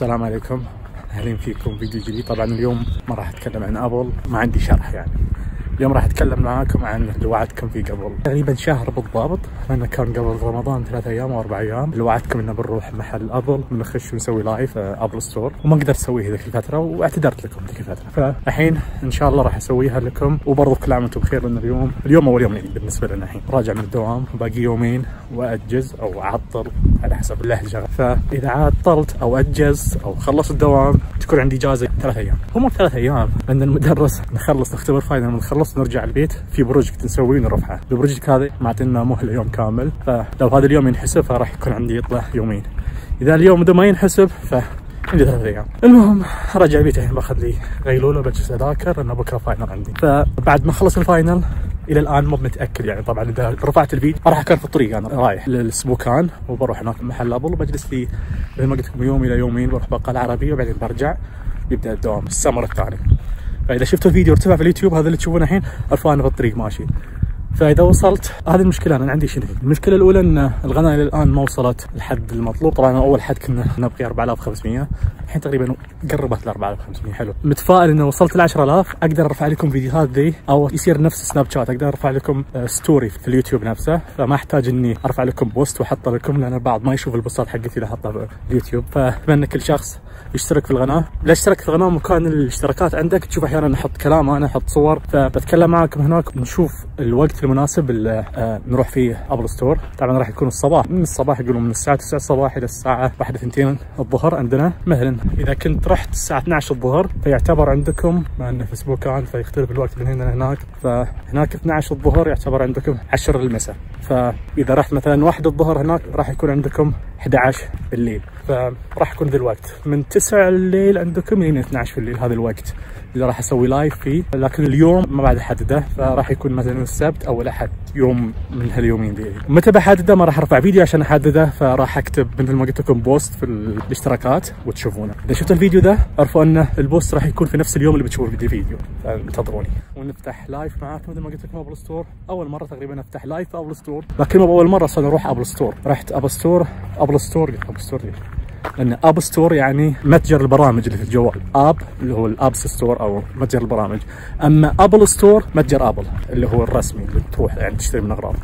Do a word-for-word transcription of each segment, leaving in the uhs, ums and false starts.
السلام عليكم، اهلا فيكم فيديو جديد. طبعا اليوم ما راح اتكلم عن ابل، ما عندي شرح يعني. اليوم راح اتكلم معاكم عن اللي وعدتكم فيه قبل تقريبا شهر بالضبط، لانه كان قبل رمضان ثلاث ايام او اربع ايام. اللي وعدتكم انه بنروح محل ابل، بنخش ونسوي لايف ابل ستور، وما قدرت اسويه ذيك الفتره واعتذرت لكم ذيك الفتره. فالحين ان شاء الله راح اسويها لكم، وبرضه كل عام وانتم بخير. لان اليوم اليوم اول يوم العيد بالنسبه لنا. الحين راجع من الدوام، باقي يومين واجز او اعطل على حسب اللهجه. فاذا عطلت او اجز او خلصت الدوام تكون عندي اجازه ثلاث ايام. هم ثلاث ايام لان المدرس نخلص نختبر فاينل، نخلص نرجع البيت في بروجكت نسويه ونرفعه. البروجكت هذا معطينا مهله يوم كامل، فلو هذا اليوم ينحسب فراح يكون عندي يطلع يومين. اذا اليوم ده ما ينحسب ف عندي ثلاث ايام. المهم راجع البيت الحين، باخذ لي غيلوله، بجلس اذاكر لانه بكره فاينل عندي. فبعد ما اخلص الفاينل الى الان مو متاكد يعني. طبعا اذا رفعت الفيديو راح اكون في الطريق، انا رايح للسبوكان وبروح هناك محل ابل، وبجلس لي مثل ما قلت لكم يوم الى يومين، بروح بقاله العربيه وبعدين برجع يبدا الدوام السمر الثاني. فاذا شفتوا الفيديو ارتفع في اليوتيوب، هذا اللي تشوفونه الحين عرفوا انا في الطريق ماشي. فاذا وصلت، هذه المشكله انا عندي شنو؟ المشكله الاولى ان القناه الى الان ما وصلت الحد المطلوب. طبعا اول حد كنا نبغي أربعة آلاف وخمسمية، الحين تقريبا قربت ل أربعة آلاف وخمسمية. حلو، متفائل انه وصلت ل عشرة آلاف اقدر ارفع لكم فيديوهات ذي، او يصير نفس سناب شات، اقدر ارفع لكم ستوري في اليوتيوب نفسه. فما احتاج اني ارفع لكم بوست واحطه لكم، لان البعض ما يشوف البوستات حقتي اللي احطها في اليوتيوب. فاتمنى كل شخص يشترك في القناه. لا اشترك في القناه، مكان الاشتراكات عندك تشوف احيانا احط كلام، انا احط صور، فبتكلم معاكم هناك. نشوف الوقت المناسب اللي آه نروح فيه ابل ستور. طبعا راح يكون الصباح، من الصباح يقولوا من الساعه تسعة الصباح الى الساعه واحدة اثنتين الظهر عندنا. مثلا اذا كنت رحت الساعه اثنعش الظهر فيعتبر عندكم، مع انه في سبوكان فيختلف الوقت من هنا لهناك، فهناك اثنعش الظهر يعتبر عندكم عشرة المساء. فاذا رحت مثلا واحد الظهر هناك راح يكون عندكم احد عشر بالليل. فراح يكون ذا الوقت من تسعة الليل عندكم لين اثنعش في الليل، هذا الوقت اللي راح اسوي لايف فيه. لكن اليوم ما بعد احدده، فراح يكون مثلا السبت او الاحد، يوم من هاليومين ذي. متى بحدده ما راح ارفع فيديو عشان احدده، فراح اكتب مثل ما قلت لكم بوست في الاشتراكات وتشوفونه. اذا شفت الفيديو ده اعرفوا ان البوست راح يكون في نفس اليوم اللي بتشوفوا فيه الفيديو، فانتظروني ونفتح لايف معاكم. مثل ما قلت لكم ابل ستور اول مره تقريبا افتح لايف في ابل ستور، لكن مو اول مره اصلا اروح ابل ستور. رحت ابل ستور ابل ستور ابل ستور لان اب ستور يعني متجر البرامج اللي في الجوال، اب اللي هو الابس ستور او متجر البرامج. اما ابل ستور متجر ابل اللي هو الرسمي اللي تروح يعني تشتري من اغراض.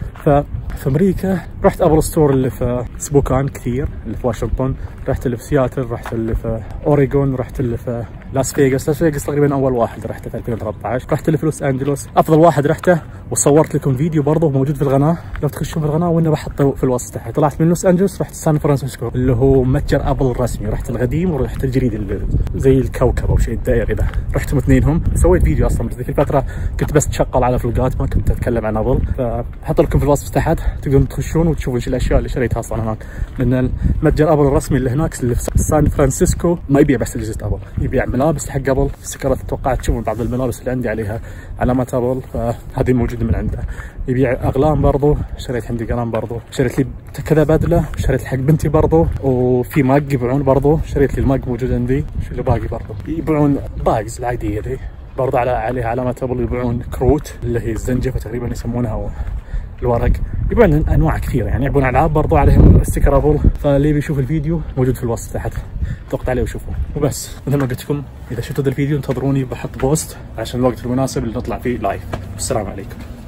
ففي امريكا رحت ابل ستور اللي في سبوكان كثير، اللي في واشنطن، رحت اللي في سياتل، رحت اللي في اوريغون، رحت اللي في لاس فيغاس. لاس فيغاس تقريبا اول واحد رحته في ألفين وثلاثة عشر، رحت اللي في لوس انجلوس افضل واحد رحته، وصورت لكم فيديو برضه موجود في القناه، لو تخشون في القناه وانا بحطه في الوصف تحت. طلعت من لوس انجلوس رحت سان فرانسيسكو اللي هو متجر ابل الرسمي، رحت القديم ورحت الجديد اللي زي الكوكب او شيء الدائري ذا، رحتهم اثنينهم. سويت فيديو اصلا بس ذيك الفتره كنت بس تشغل على فلوقات، ما كنت اتكلم عن ابل، فبحط لكم في الوصف تحت تقدرون تخشون وتشوفون ايش الاشياء اللي شريتها اصلا هناك. لان المتجر ابل الرسمي اللي هناك اللي في سان فرانسيسكو ما يبيع بس اجهزه ابل، يبيع ملابس حق ابل، سكرات اتوقع تشوفون بعض الملابس اللي عندي عليها علامات ابل، فهذه موجوده من عنده. يبيع اقلام برضو، شريت عندي قلم برضو، شريت لي كذا بدله، شريت حق بنتي برضو، وفي ماج يبيعون برضو، شريت لي الماج موجود عندي. شو اللي باقي برضو؟ يبيعون باجز العاديه ذي برضو على عليها علامات ابل. يبيعون كروت اللي هي الزنجفه تقريبا يسمونها الورق، يبيعون انواع كثيره يعني. يبيعون العاب برضو عليهم ستيكر ابل. فاللي بيشوف الفيديو موجود في الوصف تحت، ضغط عليه وشوفوه وبس. مثل ما قلت لكم اذا شفتوا ذا الفيديو انتظروني، بحط بوست عشان الوقت المناسب اللي نطلع فيه لايف. والسلام عليكم.